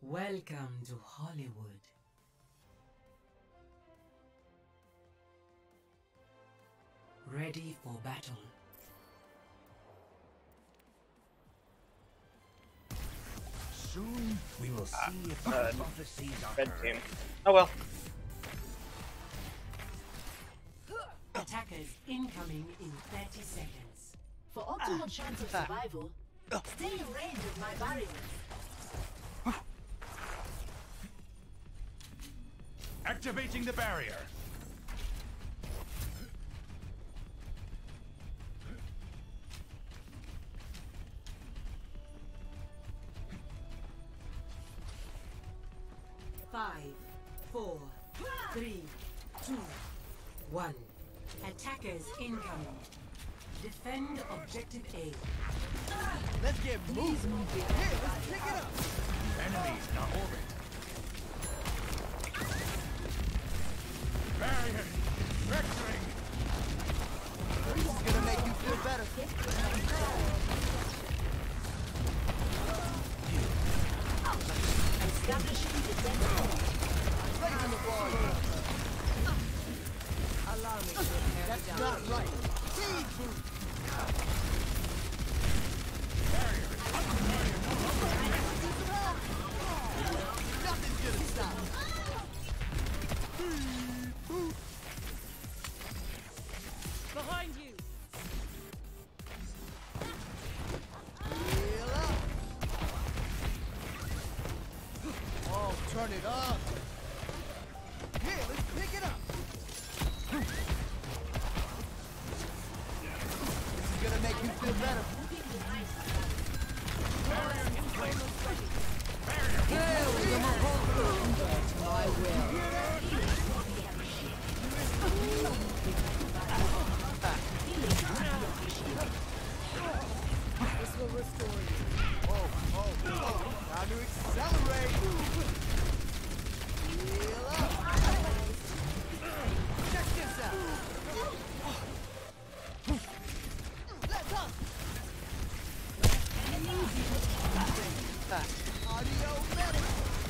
Welcome to Hollywood. Ready for battle. Soon we will see if our prophecies are Red heard. team. Oh well. Attackers incoming in 30 seconds. For optimal chance of survival, stay in range of my barriers. Activating the barrier. Five, 4, 3, 2, 1. Attackers incoming. Defend objective A. Let's get moving. Here, let's pick it up. Enemies in our orbit. Barrier. Fracturing. This is gonna make you feel better. Establishing defense. Placing the wall. Allow me to repair That's not right. Speed boost. Nothing's gonna stop. Behind you. Heal up. Oh, turn it up. Here, let's pick it up. This is gonna make you feel better. This will restore you. Oh. Time to accelerate. Heal up. Check this out. Let's up. Audio medic.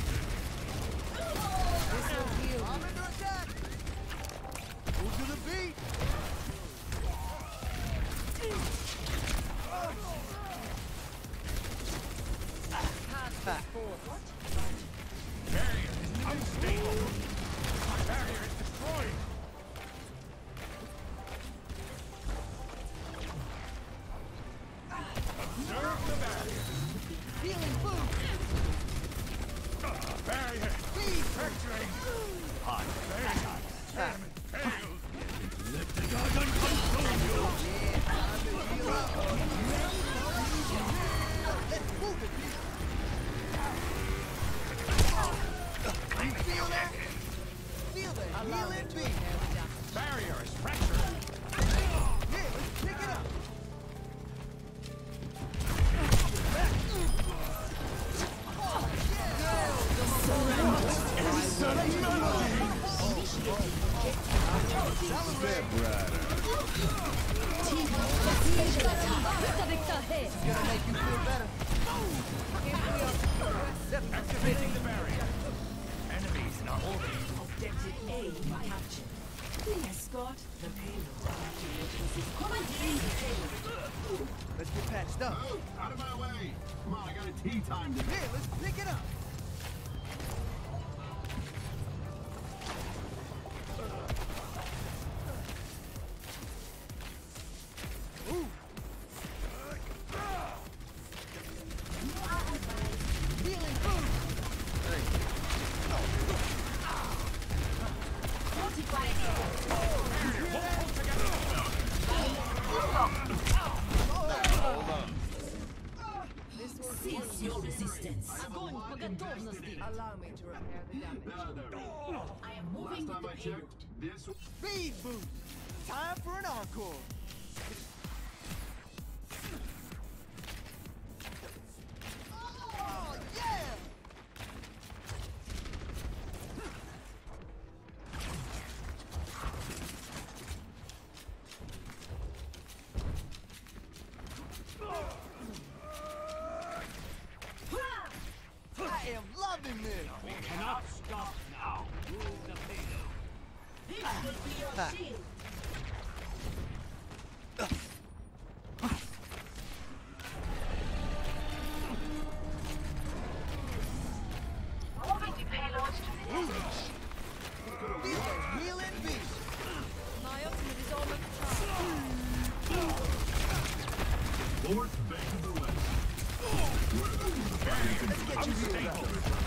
This will heal. I'm under attack. Move to the beat. Barrier is unstable. My barrier is destroyed. Observe the barrier. Healing boost. Barrier. Speed. Fracturing. Hot. Very hot. Experiment failed. Let the dragon consume you. Yeah, time to heal up. Let's move it. You feel that? Feel the healing beat. Barrier is fractured. Here, let's pick it up. It's gonna make you feel better. Activating the barrier. Enemies in our orbit. Objective A captured. Escort the payload. Commandeering the payload. Let's get patched up. Out of my way! Come on, I got a tea time to Here, let's pick it up. Ooh. Healing boost. Cease your resistance. Огонь по готовности. Allow me to repair the damage. I am moving with the payload. this. Speed boost. Time for an encore. Oh, yeah! I am loving north, bank of the west. Let's get you healed up.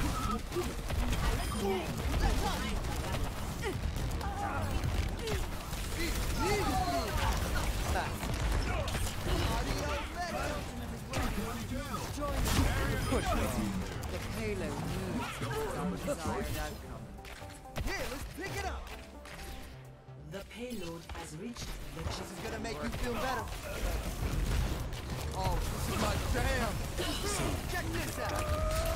Push me. The Halo needs our desired outcome. Here, let's pick it up. The payload has reached the This chip. is gonna make you feel better. Oh, this is my jam. Check this out.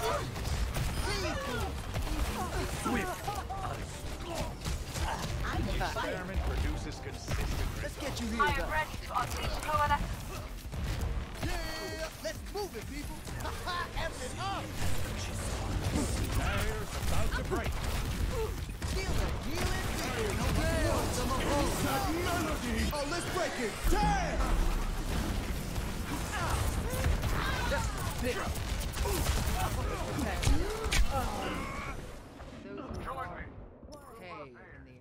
Experiment produces consistent Let's results. get you healed up. ready to unleash coalescence. Yeah, let's move it, people. F it up. Barriers about to break. Feel the healing. Oh, let's break it. Damn. Join me. Hey, in the end.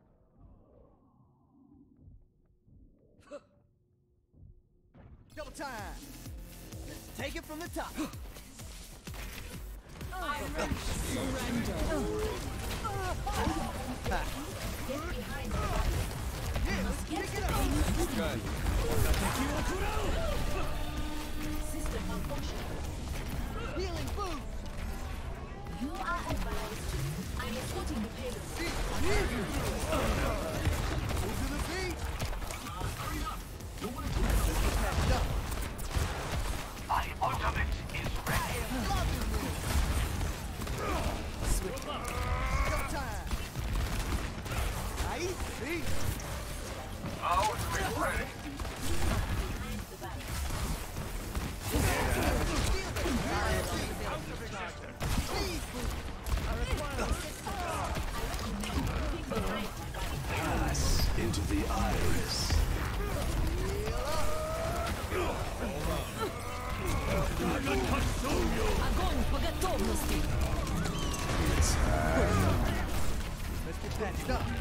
Double time. Let's take it from the top. Yeah, let's pick it up. System malfunction. Healing boost. You are advised. I'm escorting the payload. Move to the beat. My ultimate is ready. Loving this. Double time. Nice. Beat. Our ultimate ready. Please boost. Pass into the iris. Огонь по готовности. Let's get patched up.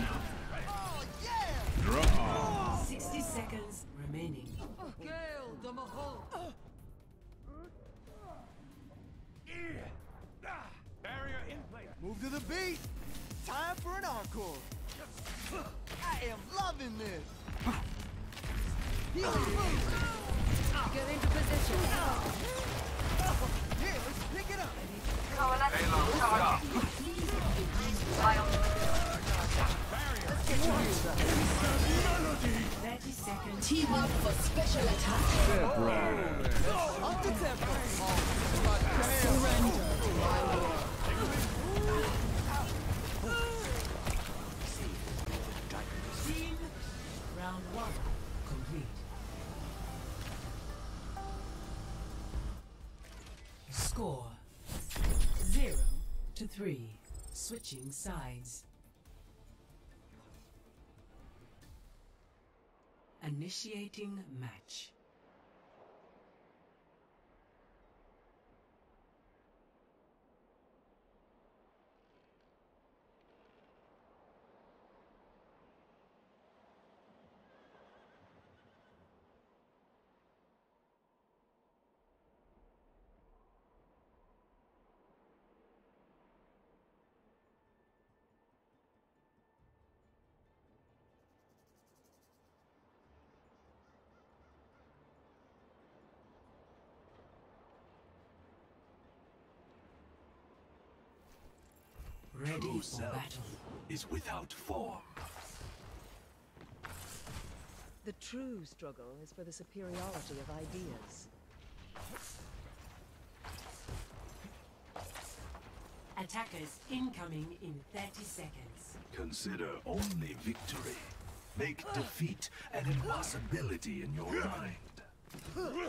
Oh, yeah. 60 seconds remaining. Gale the Mahal. Barrier in place. Move to the beat. Time for an encore. I am loving this. Healing boost. Get into position. Here, let's pick it up. Coalescence charge. My ultimate Let's get you healed up. 30 seconds. Team up for special attack. Up the tempo. Oh, my damn. Surrender to my will. Team round 1 complete. Score 0-3. Switching sides. Initiating match. Ready True for self battle. is without form. The true struggle is for the superiority of ideas. Attackers incoming in 30 seconds. Consider only victory. Make defeat an impossibility in your mind.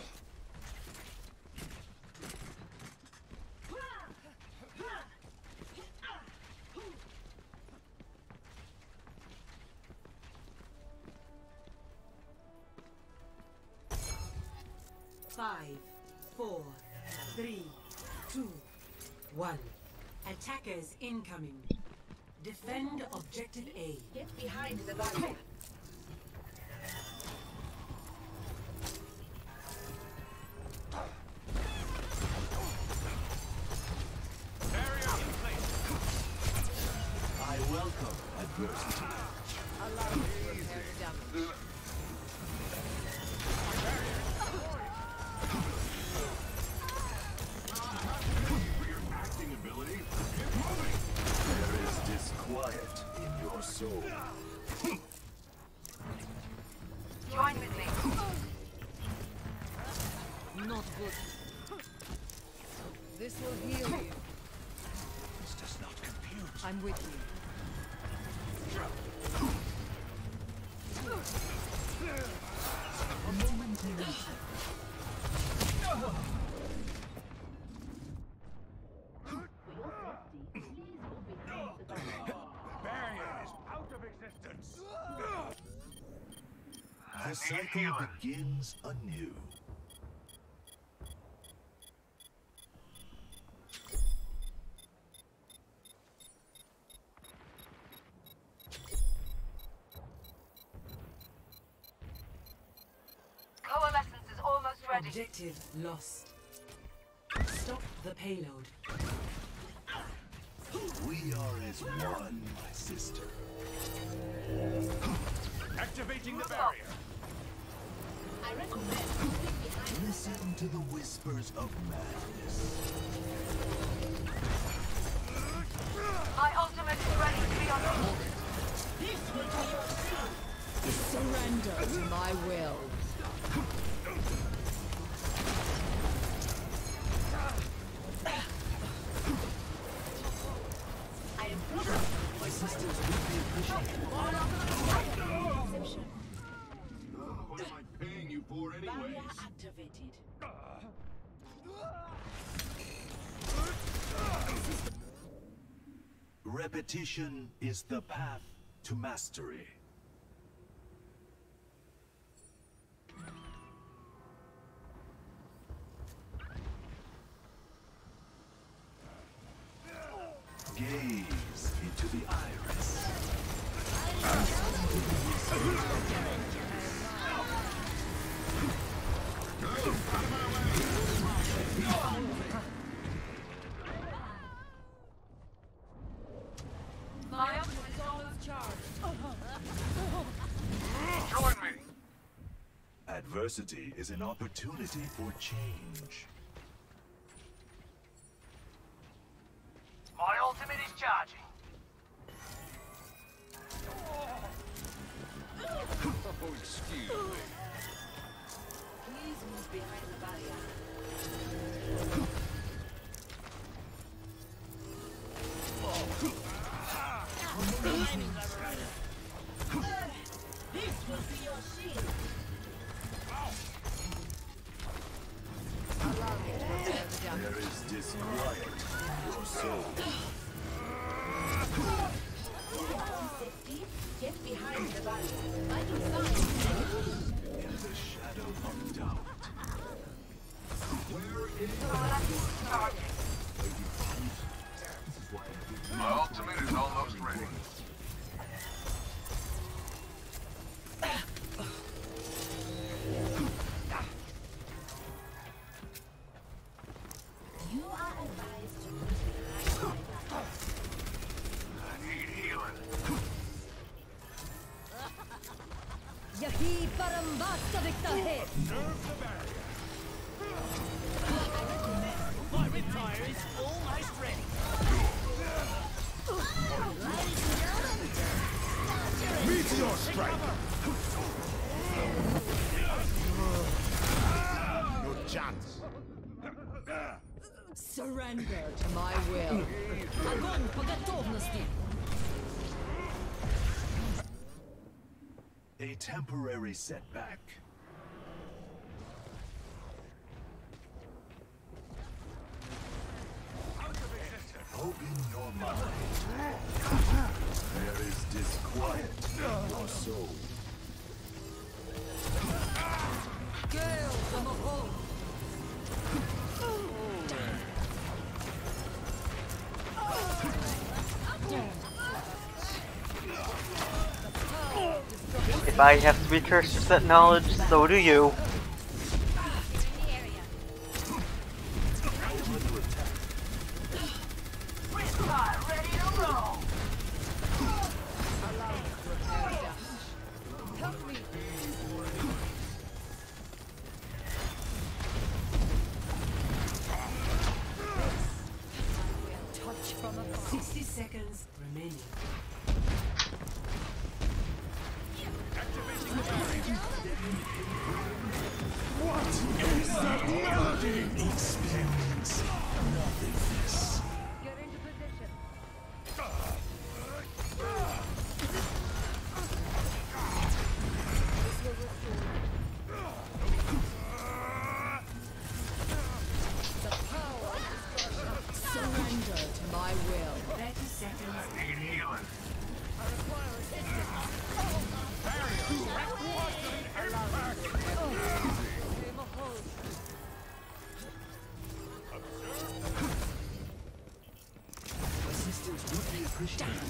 Five, 4, 3, 2, 1. Attackers incoming. Defend objective A. Get behind the barrier. adversity. Allow me to repair the damage. For your acting ability, get moving! There is disquiet in your soul. Join with me. Not good. This will heal you. This does not compute. I'm with you. A momentary Barrier is out of existence. The cycle begins anew. Coalescence is almost ready. Objective lost. Stop the payload. We are as one, my sister. Activating the barrier. I recommend moving behind. Listen to the whispers of madness. My ultimate is ready to be unleashed. Surrender to my will. I am My sisters will be appreciated. What am I paying you for anyways? barrier activated. Repetition is the path to mastery. Gaze into the iris. My ultimate is almost charged. Join me. Adversity is an opportunity for change. My ultimate is charging. Oh, excuse me. Please move behind the barrier. This will be your shield. Allow me to repair the damage. There is disquiet in your soul. Safety, get behind the barrier. Vital signs. In the shadow of doubt. Coalescence is charging. My ultimate is almost ready. You are advised to move behind the barrier. I need healing. Yahi parambasta dikta hai. Serve the barrier. My retire is almost ready. Meteor strike. No chance. Surrender to my will. Огонь по готовности. A temporary setback. Open your mind. There is disquiet in your soul. Gale from the hole. If I have to be cursed with that knowledge, so do you. Ready to roll. from afar. 60 seconds remaining. Activating the barrier. What is that melody? Experience nothingness. Get into position. This will restore. The power of destruction. Surrender to my will. 30 seconds. I require assistance. Aim a hold. Assistance would be appreciated.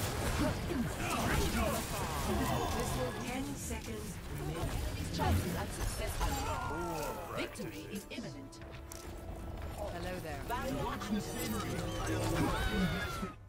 10 seconds remaining. Chances are successful. Victory is imminent. Hello there. Barrier activated.